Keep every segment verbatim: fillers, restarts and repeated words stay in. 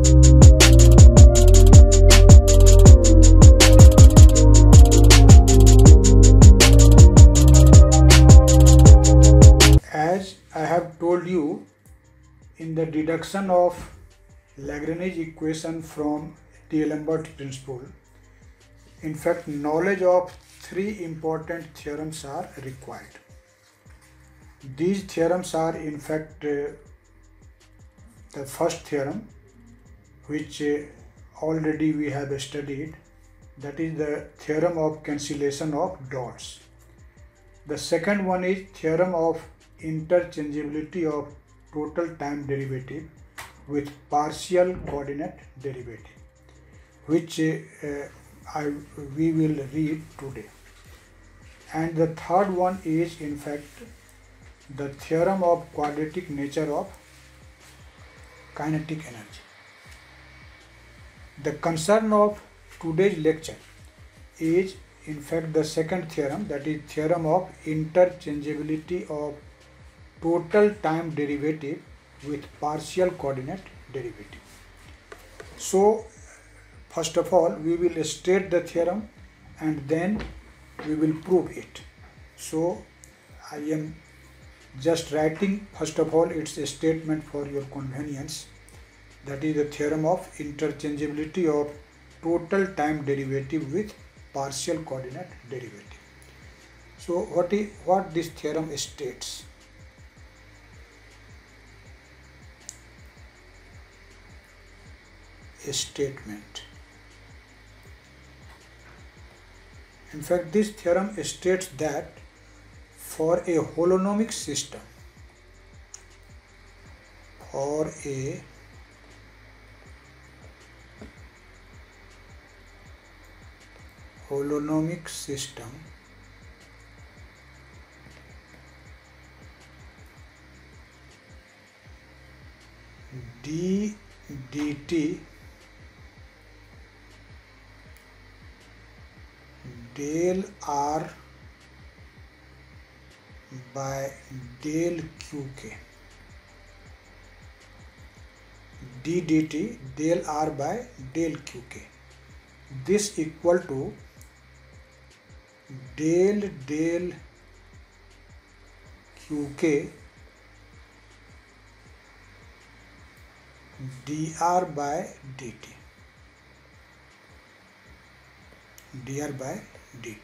As I have told you, in the deduction of Lagrange equation from D'Alembert principle, in fact, knowledge of three important theorems are required. These theorems are in fact uh, the first theorem, which uh, already we have studied, that is the theorem of cancellation of dots. The second one is theorem of interchangeability of total time derivative with partial coordinate derivative, which uh, uh, I, we will read today. And the third one is in fact the theorem of quadratic nature of kinetic energy. The concern of today's lecture is in fact the second theorem, that is theorem of interchangeability of total time derivative with partial coordinate derivative. So first of all we will state the theorem and then we will prove it. So I am just writing first of all its a statement for your convenience, that is the theorem of interchangeability of total time derivative with partial coordinate derivative. So what is what this theorem states? A statement. In fact, this theorem states that for a holonomic system, for a holonomic system, d dt del r by del qk, d dt del r by del qk, this equal to del del qk dr by dt, dr by dt.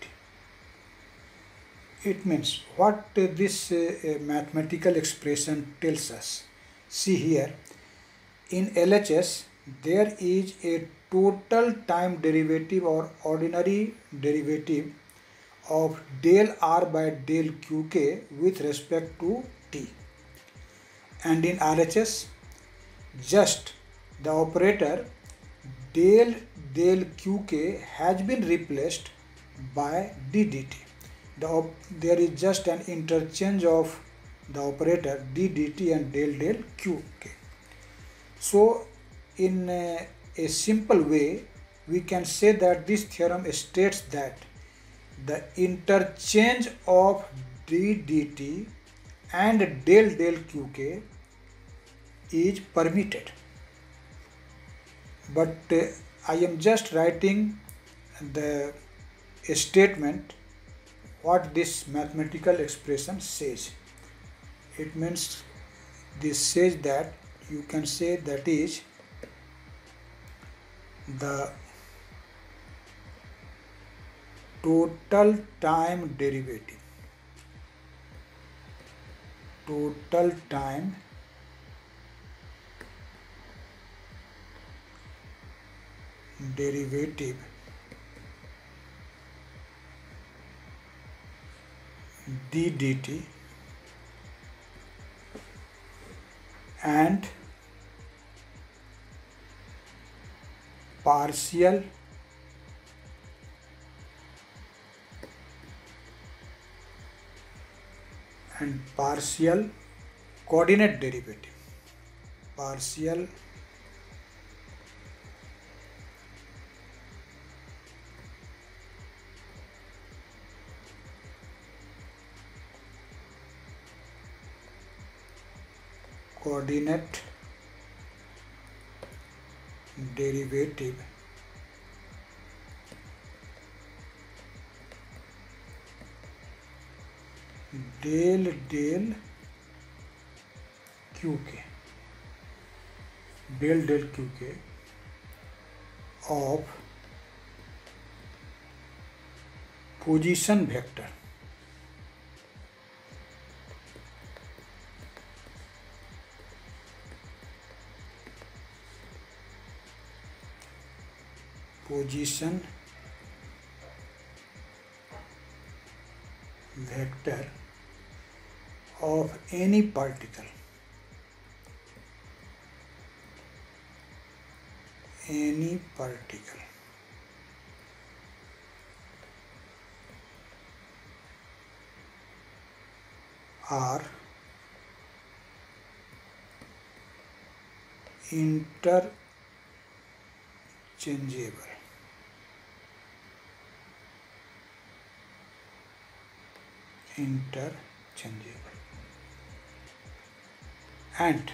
It means what uh, this uh, mathematical expression tells us. See here, in L H S there is a total time derivative or ordinary derivative of del r by del qk with respect to t, and in R H S just the operator del del qk has been replaced by d dt. The, there is just an interchange of the operator d dt and del del qk. So in a, a simple way we can say that this theorem states that the interchange of d dt and del del qk is permitted. But uh, I am just writing the a statement what this mathematical expression says. It means this says that you can say that is the total time derivative, total time derivative d dt and partial and partial coordinate derivative, partial coordinate derivative del del qk del del qk of position vector position vector of any particle any particle are interchangeable interchangeable and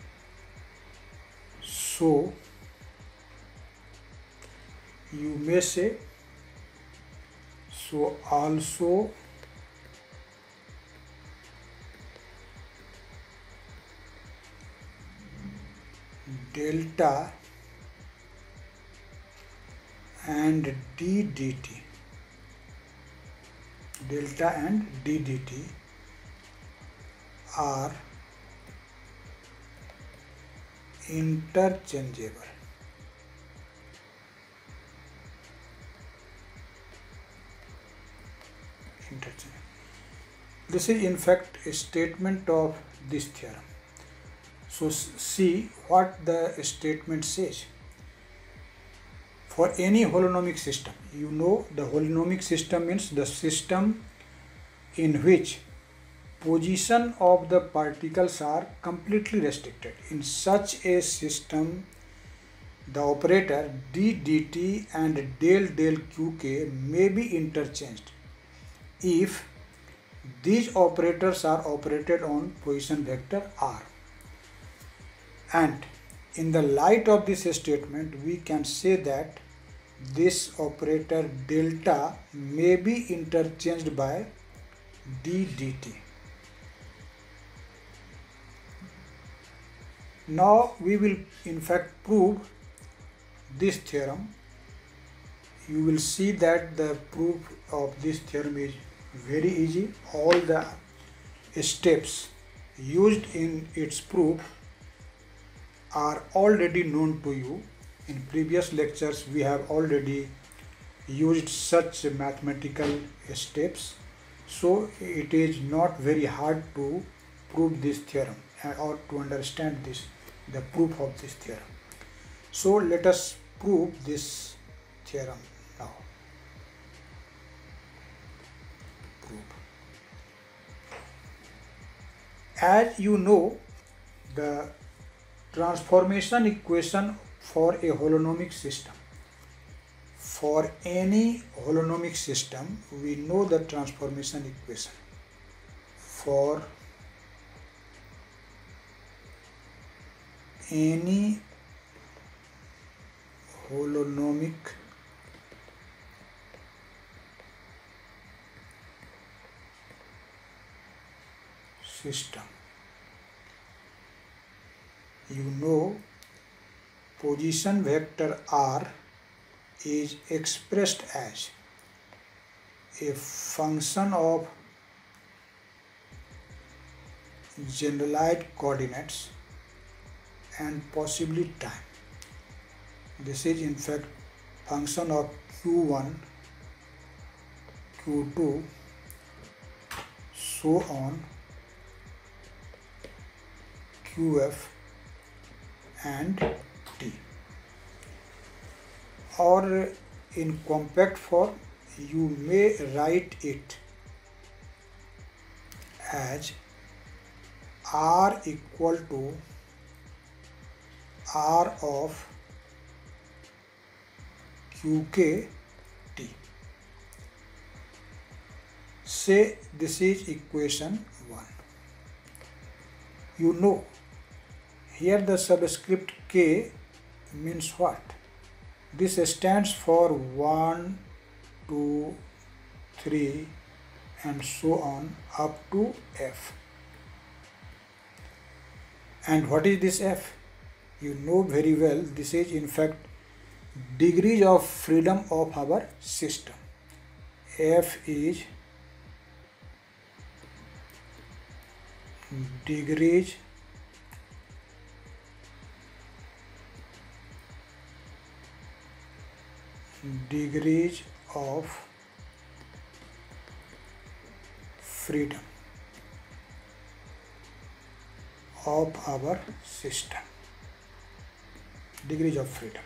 so you may say so also delta and d dt delta and d dt are interchangeable interchangeable. This is in fact a statement of this theorem. So see what the statement says. For any holonomic system, you know the holonomic system means the system in which position of the particles are completely restricted. In such a system, the operator d dt and del del qk may be interchanged if these operators are operated on position vector r. And in the light of this statement, we can say that this operator delta may be interchanged by d dt. Now we will in fact prove this theorem. You will see that the proof of this theorem is very easy. All the steps used in its proof are already known to you. In previous lectures we have already used such mathematical steps, so it is not very hard to prove this theorem or to understand this the proof of this theorem. So let us prove this theorem now. Prove. As you know, the transformation equation for a holonomic system. For any holonomic system, we know the transformation equation. For any holonomic system, you know position vector r is expressed as a function of generalized coordinates and possibly time. This is in fact function of q one, q two, so on, qf and t. Or in compact form, you may write it as r equal to r of qk t. Say this is equation one. You know here the subscript k means what? This stands for one, two, three and so on up to F. And what is this F? You know very well, this is in fact degrees of freedom of our system. F is degrees degrees of freedom of our system. Degrees of freedom.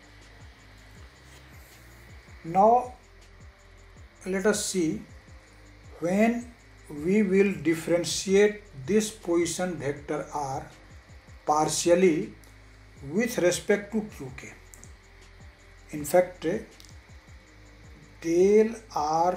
Now let us see when we will differentiate this position vector r partially with respect to qk. In fact, del r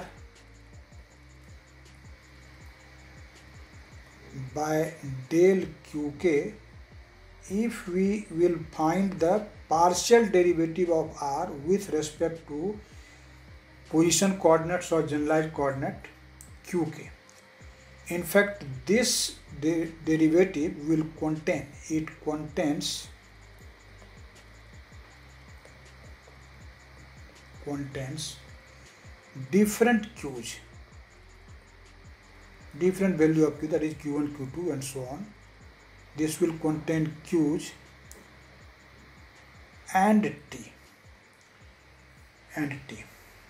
by del qk, if we will find the partial derivative of r with respect to position coordinates or generalized coordinate qk. In fact, this de derivative will contain, it contains contains different q's, different value of q, that is q one, q two and so on. This will contain q's and t and t.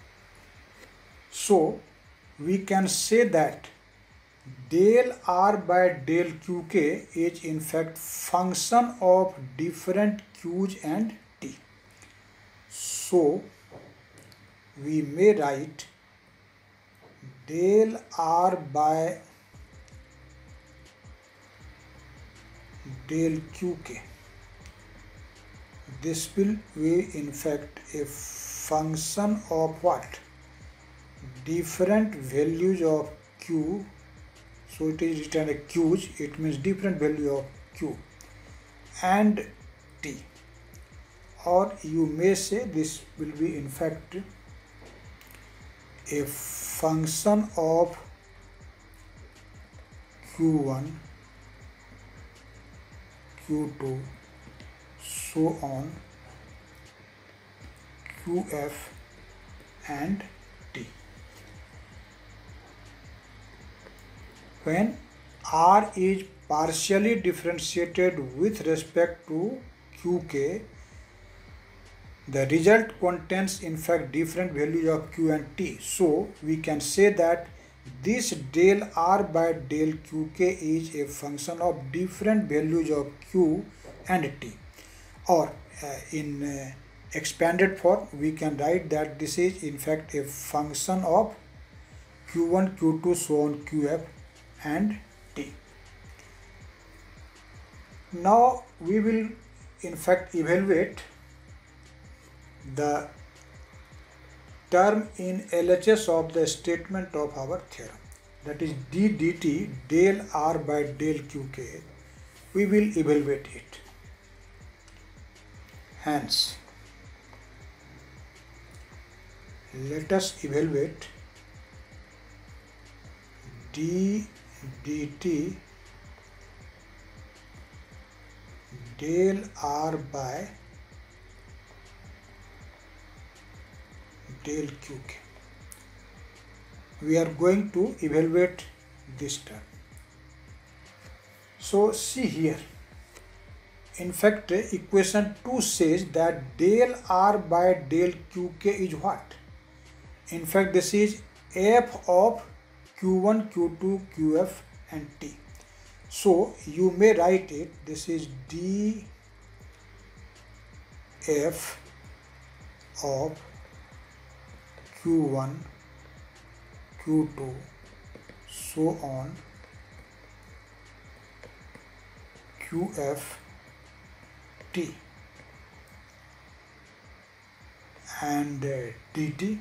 So we can say that del r by del qk is in fact function of different q's and t. So we may write del r by del qk. This will be in fact a function of what? Different values of q. So it is written a q's, it means different value of q and t. Or you may say this will be in fact a function of q one, q two, so on, qf and t. When r is partially differentiated with respect to qk, the result contains in fact different values of q and t. So we can say that this del r by del qk is a function of different values of q and t. Or uh, in uh, expanded form, we can write that this is in fact a function of q one, q two, so on, qf and t. Now we will in fact evaluate the term in L H S of the statement of our theorem, that is d dt del r by del qk. We will evaluate it. Hence, let us evaluate d dt del r by del qk. We are going to evaluate this term. So see here, in fact equation two says that del r by del qk is what? In fact this is f of q one, q two, qf and t. So you may write it, this is d f of q one, q two, so on, qf t and uh, dt.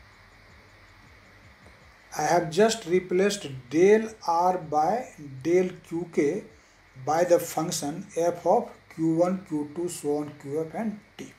I have just replaced del r by del qk by the function f of Q one, Q two, so on, Q F and T.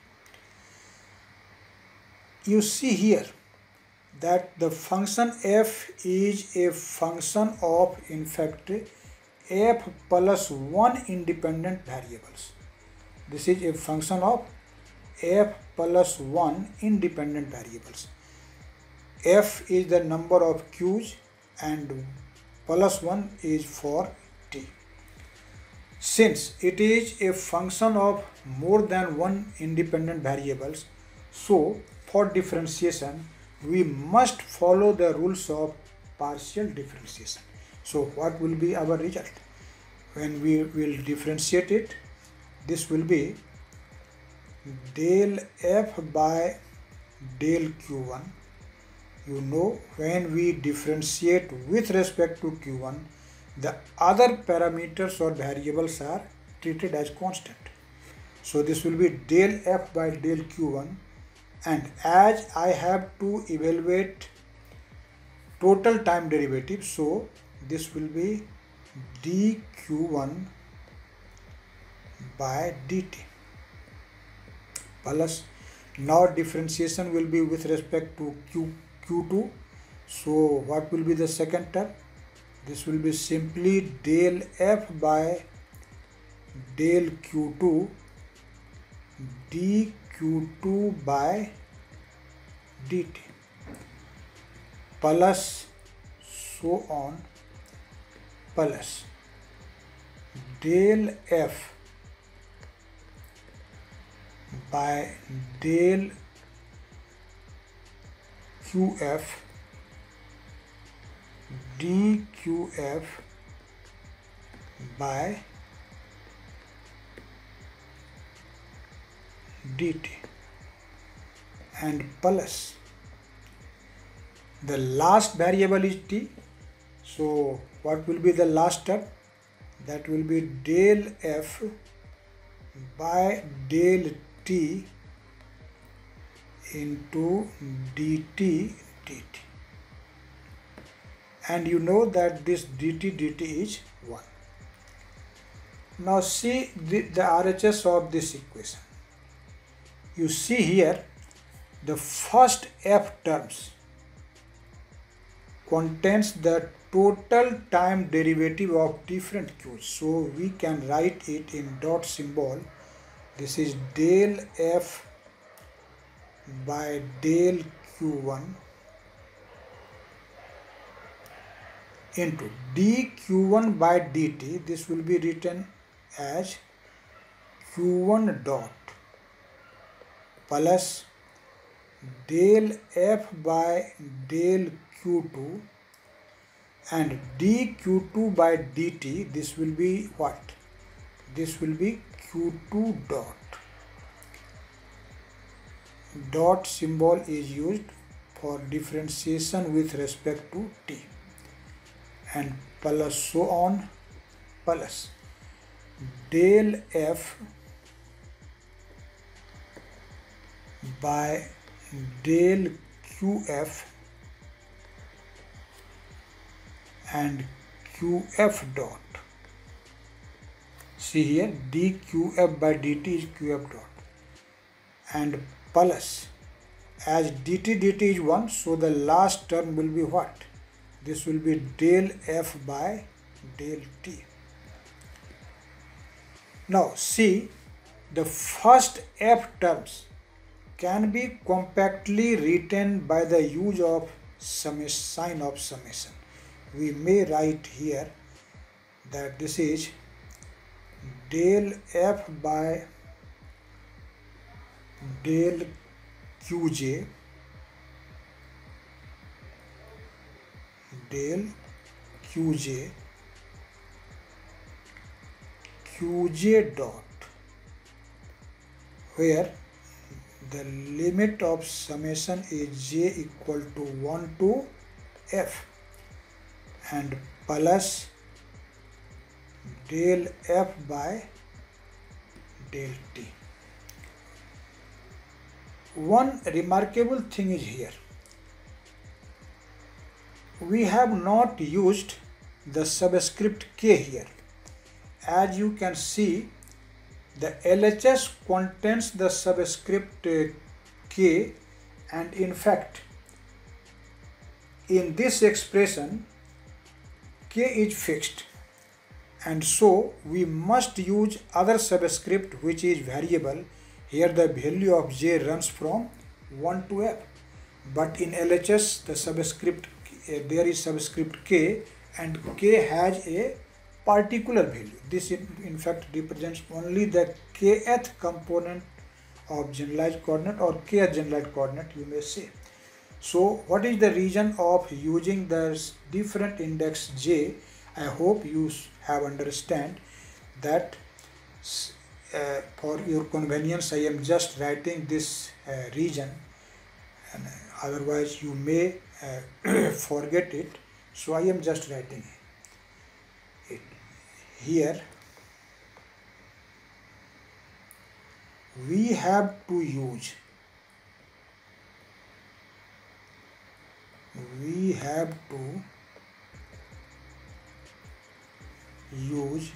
You see here that the function f is a function of, in fact, f plus one independent variables. This is a function of f plus one independent variables. F is the number of q's and plus one is for t. Since it is a function of more than one independent variables, so for differentiation we must follow the rules of partial differentiation. So what will be our result? When we will differentiate it, this will be del f by del q one. You know, when we differentiate with respect to q one, the other parameters or variables are treated as constant. So this will be del f by del q one, and as I have to evaluate total time derivative, so this will be d q one by dt plus, now differentiation will be with respect to q q2. So what will be the second term? This will be simply del f by del q two d q two by dt plus so on plus del f by del qf dqf by dt and plus the last variable is t. So what will be the last term? That will be del f by del t into dt dt, and you know that this dt dt is one. Now see the, the R H S of this equation. You see here the first f terms contains the total time derivative of different q's. So we can write it in dot symbol. This is del f by del q one into d q one by dt. This will be written as q one dot plus del f by del q two and d q two by dt. This will be what? This will be q two dot. Dot symbol is used for differentiation with respect to t, and plus so on plus del f by del qf and qf dot. See here, dqf by dt is qf dot, and plus as dt dt is one, so the last term will be what? This will be del f by del t. Now see, the first f terms can be compactly written by the use of summation, sign of summation. We may write here that this is del f by del qj del qj qj dot, where the limit of summation is j equal to one to f, and plus del f by del t. One remarkable thing is here. We have not used the subscript k here. As you can see, The L H S contains the subscript uh, K, and in fact in this expression K is fixed, and so we must use other subscript which is variable. Here the value of J runs from one to F, but in L H S the subscript uh, there is subscript K, and K has a particular value. This in, in fact represents only the kth component of generalized coordinate, or kth generalized coordinate you may say. So what is the reason of using the different index J? I hope you have understand that uh, for your convenience I am just writing this uh, region, and otherwise you may uh, forget it, so I am just writing it here. We have to use we have to use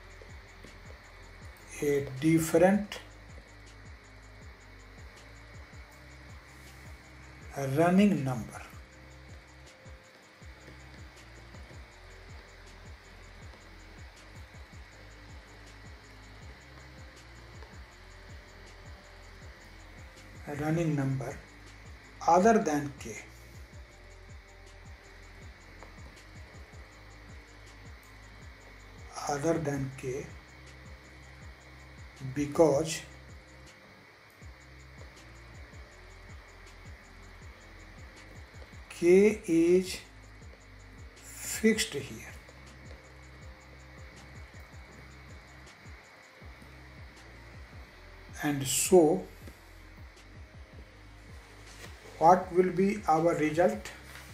a different running number. A running number other than K. Other than K, because K is fixed here. And so what will be our result?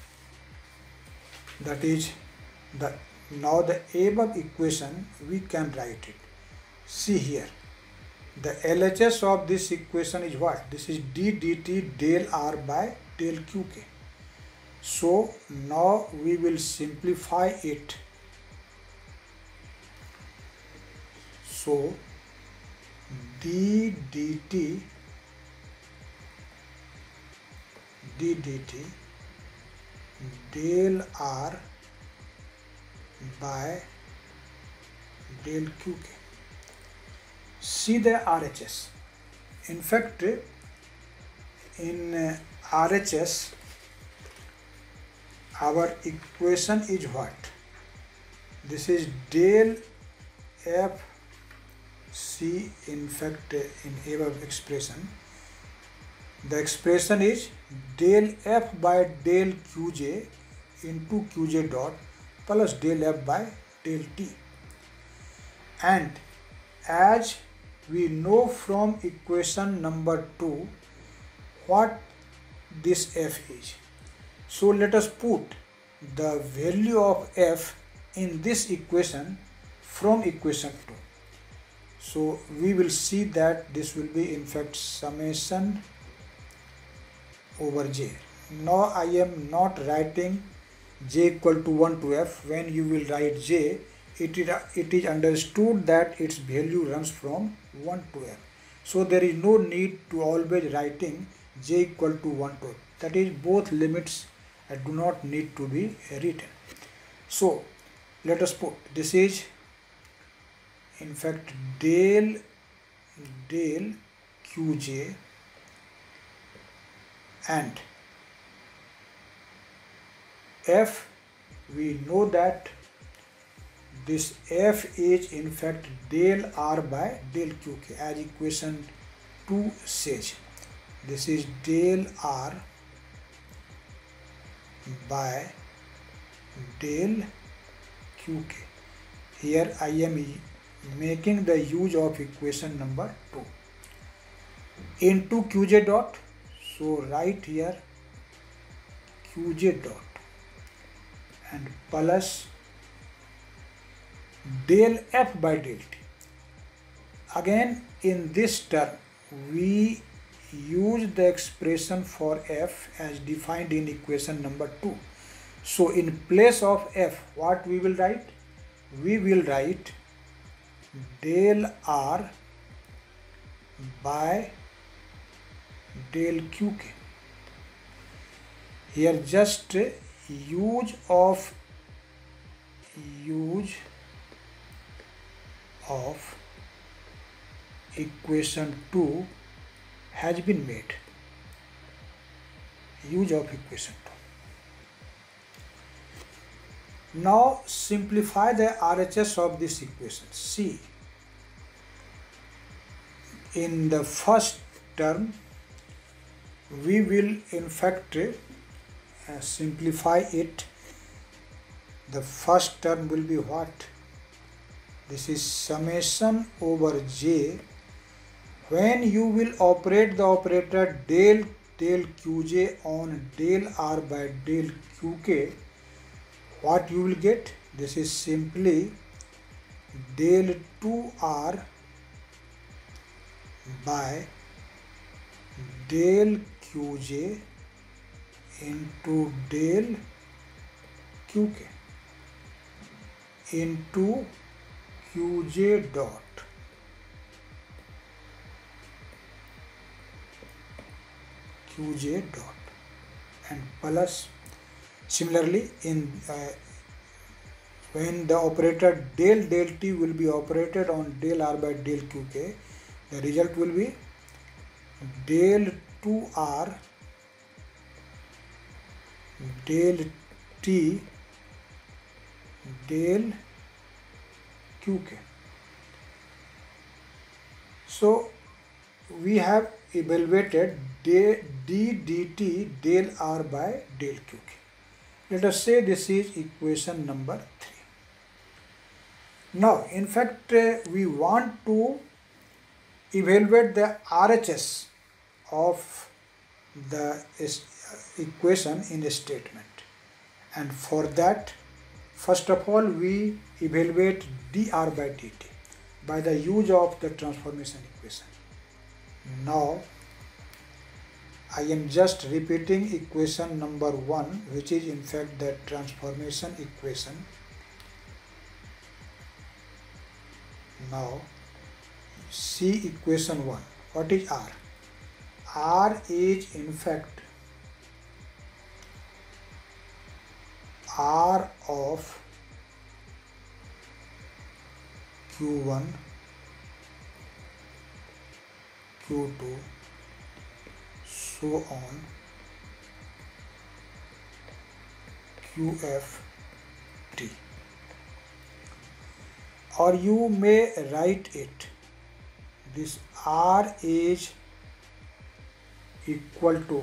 That is the now the above equation we can write it. See here, the L H S of this equation is what? This is d dt del r by del qk. So now we will simplify it. So d dt d dt del r by del qk. See the R H S. In fact, in uh, R H S our equation is what? This is del f c. In fact, in above expression the expression is del f by del qj into qj dot plus del f by del t. And as we know from equation number two what this f is, so let us put the value of f in this equation from equation two. So we will see that this will be in fact summation over j. Now I am not writing j equal to one to f. When you will write j, it is, it is understood that its value runs from one to f. So there is no need to always writing j equal to one to f. That is, both limits uh, do not need to be written. So let us put this is in fact del del qj, and f, we know that this f is in fact del r by del qk, as equation two says. This is del r by del qk. Here I am making the use of equation number two into qj dot. So write here qj dot and plus del f by del t. Again in this term we use the expression for f as defined in equation number two. So in place of f, what we will write? We will write del r by del Qk. Here just use of use of equation two has been made. Use of equation two. Now simplify the R H S of this equation. See, in the first term we will in fact uh, simplify it. The first term will be what? This is summation over j. When you will operate the operator del del Qj on del R by del Qk, what you will get? This is simply del two R by del Qj into del Qk into Qj dot Qj dot and plus. Similarly, in uh, when the operator del del t will be operated on del R by del Qk, the result will be del two R del t del Qk. So we have evaluated d dt del R by del Qk. Let us say this is equation number three. Now, in fact, uh, we want to evaluate the R H S of the equation in a statement, and for that, first of all, we evaluate dr by dt by the use of the transformation equation. Now, I am just repeating equation number one, which is in fact the transformation equation. Now, see equation one. What is R? R is in fact R of Q one, Q two, so on, Q F T. Or you may write it, this R is equal to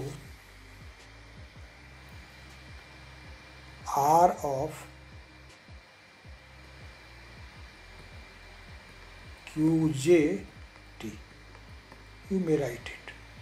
R of Q J T. You may write it.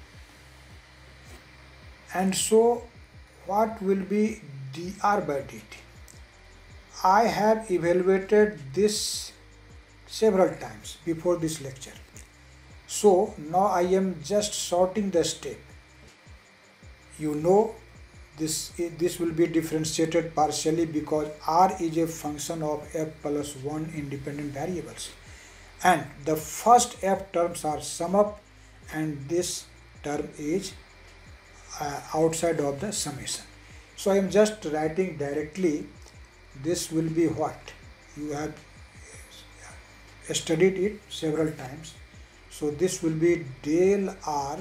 And so what will be dr by dt? I have evaluated this several times before this lecture. So now I am just sorting the step. You know this, this will be differentiated partially because R is a function of f plus one independent variables. And the first f terms are sum up and this term is uh, outside of the summation. So I am just writing directly. This will be what? You have studied it several times. So this will be del R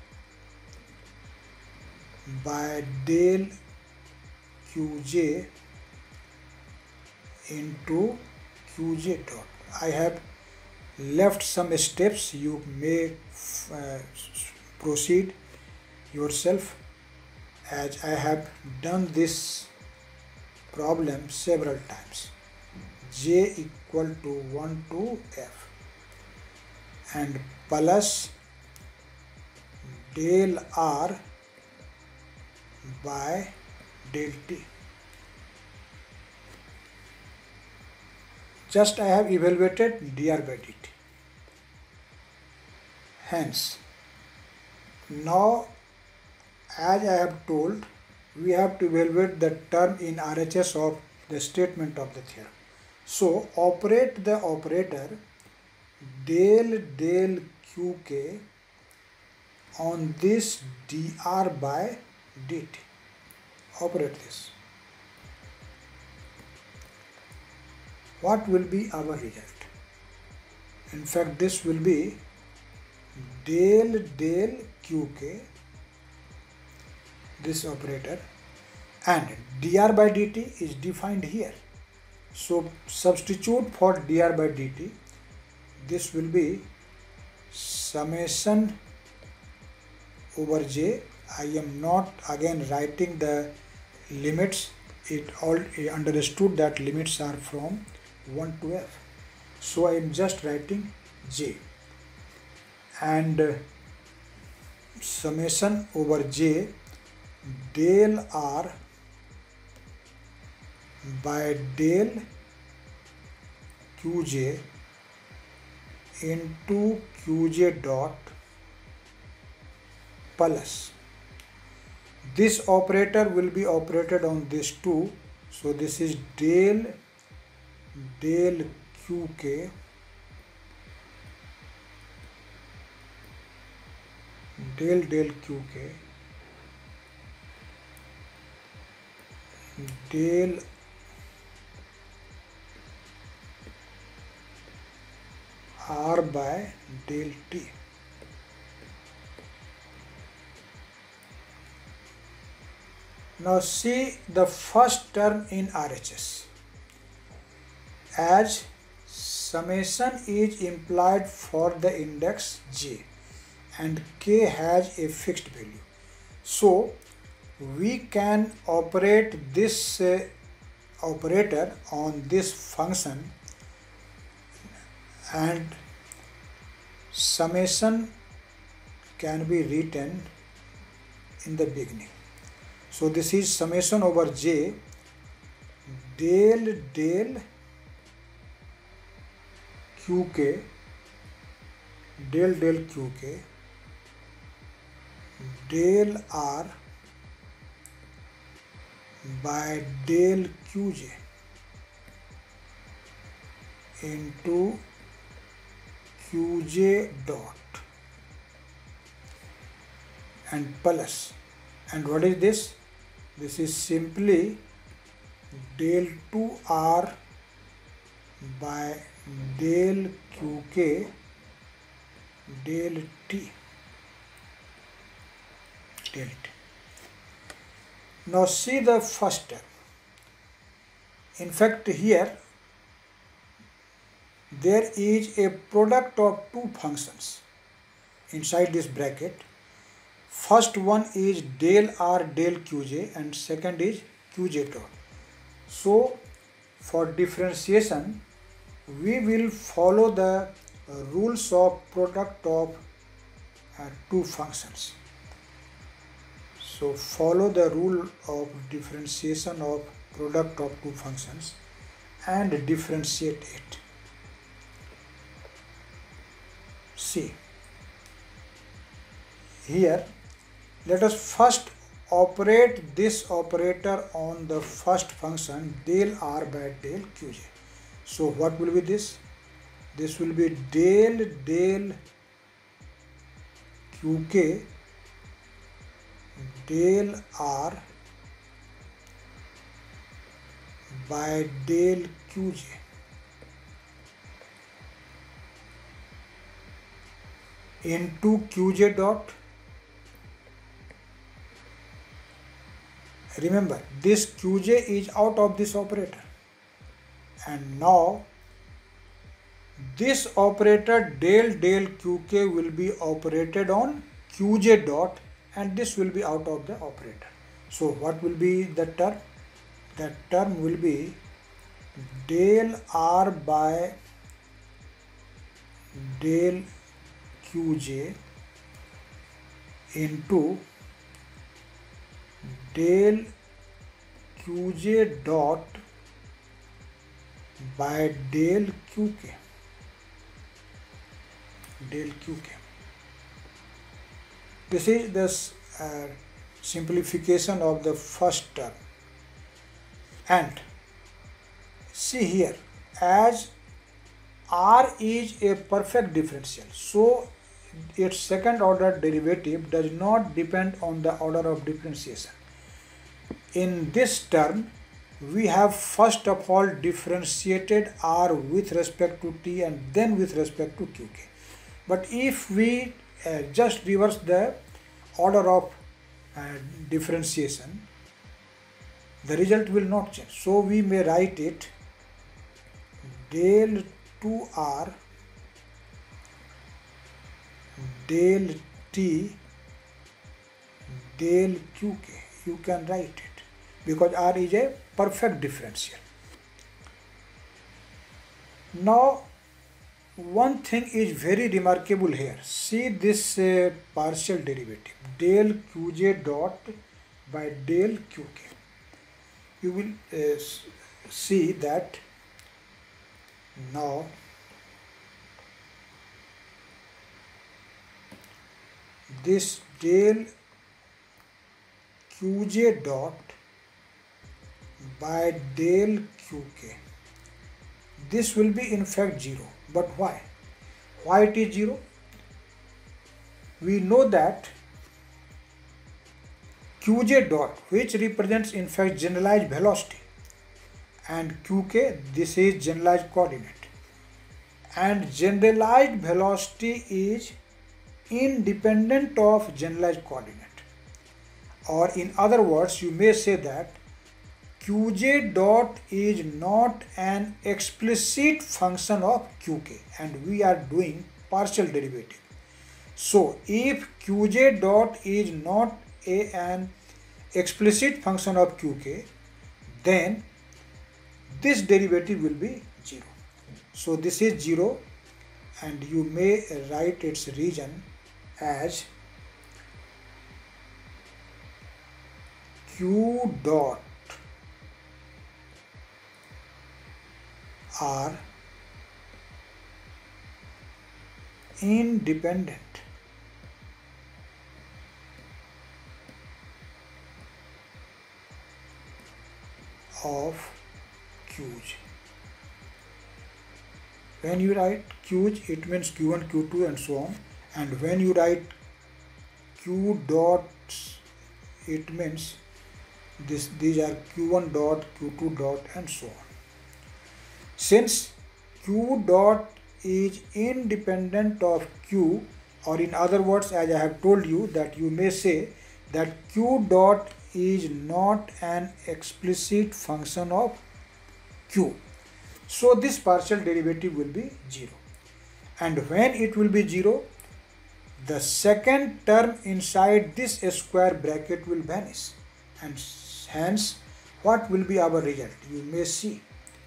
by del Qj into Qj dot. I have left some steps. You may uh, proceed yourself, as I have done this problem several times. J equal to one to f and plus del R by del T. Just I have evaluated dr by dt. Hence, now as I have told, we have to evaluate the term in R H S of the statement of the theorem. So operate the operator del del Qk on this dr by dt. Operate this. What will be our result? In fact, this will be del del Qk, this operator, and dr by dt is defined here. So substitute for dr by dt. This will be summation over j. I am not again writing the limits. It all understood that limits are from one to f. So I am just writing j, and uh, summation over j del r by del qj into qj dot plus. This operator will be operated on this two, so this is del del qk del del qk del r by del t. Now see the first term in R H S. As summation is implied for the index j and k has a fixed value, so we can operate this uh, operator on this function, and summation can be written in the beginning. So this is summation over j del del qk del del qk del r by del qj into qj dot and plus. And what is this? This is simply del two r by del qk del t. Del t. Now see the first term. In fact, here there is a product of two functions inside this bracket. First one is del r del qj and second is qj dot. So for differentiation we will follow the rules of product of uh, two functions. So follow the rule of differentiation of product of two functions and differentiate it. See, here let us first operate this operator on the first function del r by del qj. So what will be this? This will be del del qk del r by del qj into qj dot. Remember, this qj is out of this operator, and now this operator del del qk will be operated on qj dot, and this will be out of the operator. So what will be the term? That term will be del r by del qj into del qj dot by del qk del qk. This is the uh, simplification of the first term. And see here, as r is a perfect differential, so its second order derivative does not depend on the order of differentiation. In this term, we have first of all differentiated r with respect to t and then with respect to qk. But if we uh, just reverse the order of uh, differentiation, the result will not change. So we may write it del two r del t del qk. You can write it because r is a perfect differential. Now one thing is very remarkable here. See this uh, partial derivative del qj dot by del qk. You will uh, see that now this del qj dot by del qk, this will be in fact zero. But why? Why it is zero? We know that qj dot, which represents in fact generalized velocity, and qk, this is generalized coordinate, and generalized velocity is independent of generalized coordinate. Or in other words, you may say that qj dot is not an explicit function of qk, and we are doing partial derivative. So if qj dot is not a, an explicit function of qk, then this derivative will be zero. So this is zero, and you may write its region as q dot are independent of qj. When you write qj, it means q one, q two and so on, and when you write q dots, it means this these are q one dot, q two dot and so on. Since q dot is independent of q, or in other words, as I have told you, that you may say that q dot is not an explicit function of q. So this partial derivative will be zero. And when it will be zero, the second term inside this square bracket will vanish. And hence, what will be our result? You may see.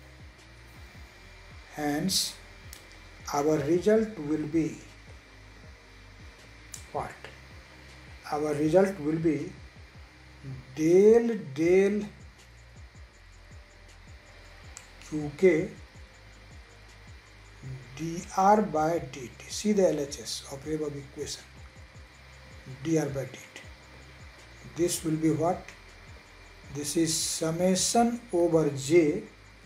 Hence, our result will be what? Our result will be del del qk dr by dt. See the L H S of above equation, dr by dt. This will be what? This is summation over j.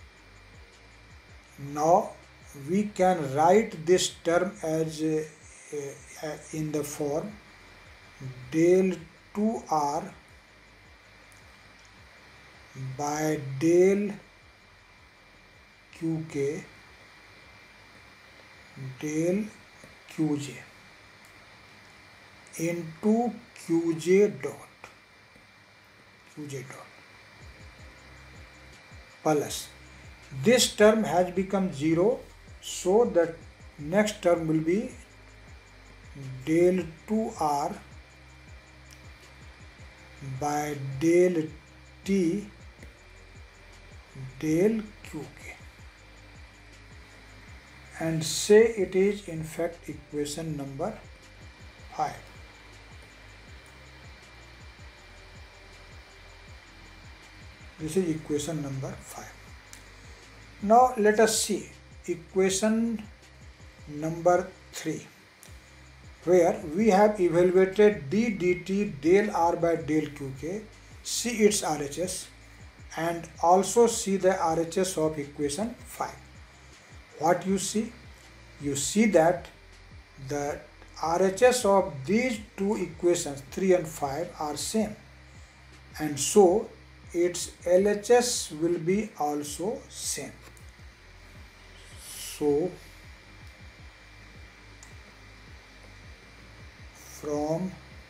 Now we can write this term as uh, uh, in the form del two r by del qk del qj into qj dot qj dot plus this term has become zero, so the next term will be del two r by del t del qk, and say it is in fact equation number five. This is equation number five. Now let us see equation number three, where we have evaluated d dt del r by del qk, see its R H S, and also see the R H S of equation five. What you see? You see that the R H S of these two equations three and five are same, and so its L H S will be also same. So from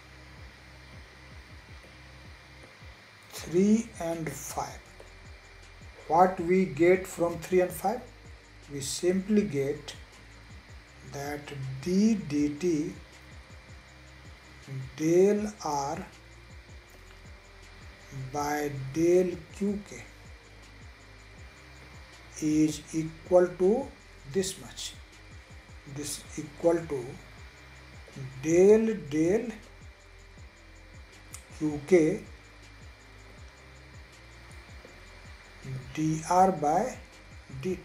three and five, what we get from three and five? We simply get that d dt del r by del qk is equal to this much. This equal to del del qk dr by dt.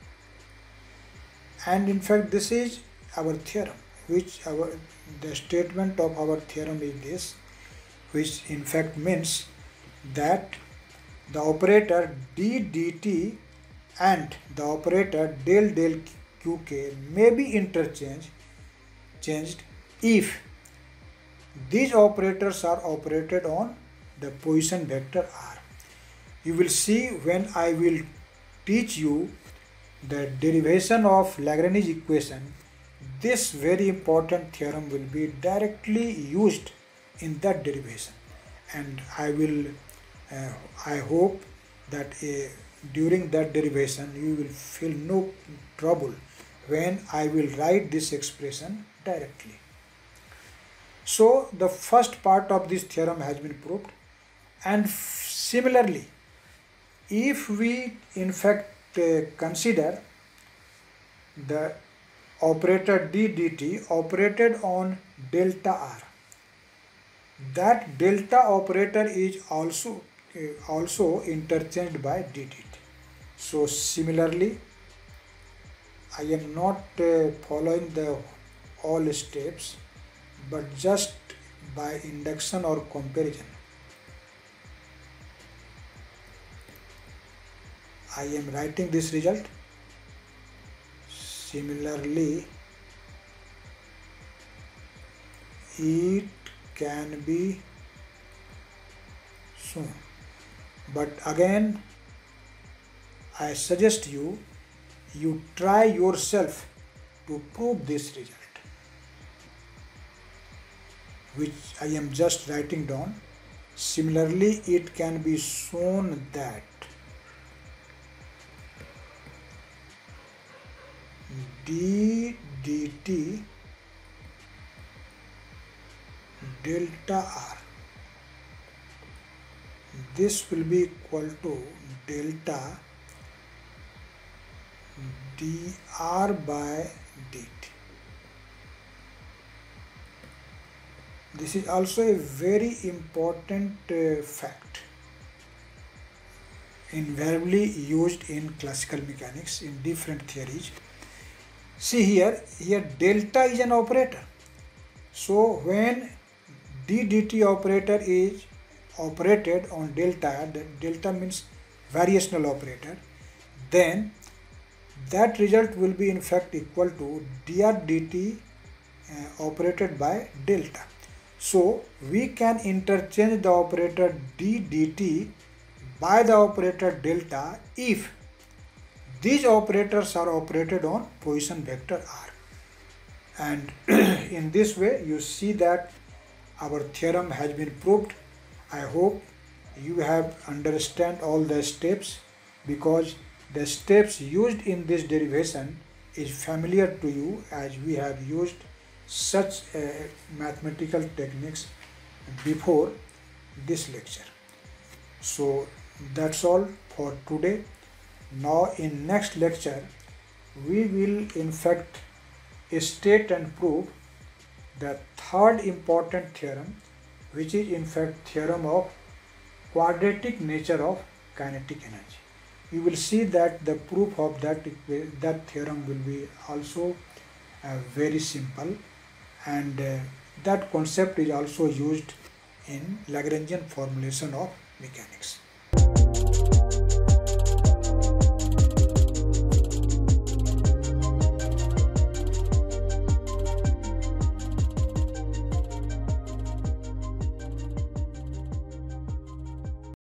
And in fact this is our theorem, which our the statement of our theorem is this, which in fact means that the operator d dt and the operator del del qk may be interchanged changed if these operators are operated on the position vector r. You will see when I will teach you the derivation of Lagrange equation, this very important theorem will be directly used in that derivation, and I will uh, I hope that uh, during that derivation you will feel no trouble when I will write this expression directly. So the first part of this theorem has been proved, and similarly if we in fact uh, consider the operator d dt operated on delta r, that delta operator is also uh, also interchanged by d dt. So similarly, I am not uh, following the all steps, but just by induction or comparison I am writing this result. Similarly, it can be shown, but again I suggest you you try yourself to prove this result, which I am just writing down. Similarly, it can be shown that d dt delta r, this will be equal to delta dr by dt. This is also a very important uh, fact, invariably used in classical mechanics in different theories. See here, here delta is an operator. So when d dt operator is operated on delta, that delta means variational operator, then that result will be in fact equal to dr dt uh, operated by delta. So we can interchange the operator d dt by the operator delta if these operators are operated on position vector r. And in this way you see that our theorem has been proved. I hope you have understand all the steps, because the steps used in this derivation is familiar to you, as we have used such uh, mathematical techniques before this lecture. So that's all for today. Now in next lecture we will in fact state and prove the third important theorem, which is in fact theorem of quadratic nature of kinetic energy. You will see that the proof of that that theorem will be also uh, very simple, and uh, that concept is also used in Lagrangian formulation of mechanics.